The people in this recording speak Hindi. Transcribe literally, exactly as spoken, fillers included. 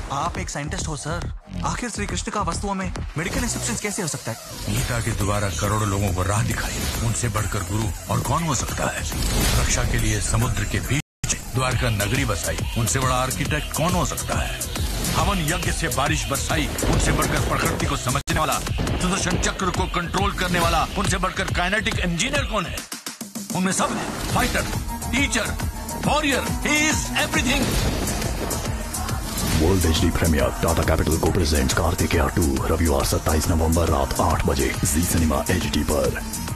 आप एक साइंटिस्ट हो सर, आखिर श्री कृष्ण का वस्तुओं में मेडिकल इंस्ट्रक्शंस कैसे हो सकता है? गीता के द्वारा करोड़ों लोगों को राह दिखाई, उनसे बढ़कर गुरु और कौन हो सकता है? रक्षा के लिए समुद्र के बीच द्वारका नगरी बसाई, उनसे बड़ा आर्किटेक्ट कौन हो सकता है? हवन यज्ञ से बारिश बरसाई, उनसे बढ़कर प्रकृति को समझने वाला, सुदर्शन चक्र को कंट्रोल करने वाला, उनसे बढ़कर काइनेटिक इंजीनियर कौन है? उनमें सब है, fighter, teacher, warrior, he is everything. World H D premiere Tata Capital को प्रेजेंट कार्तिकेय टू रविवार सत्ताईस नवंबर रात आठ बजे जी सिनेमा एच डी पर।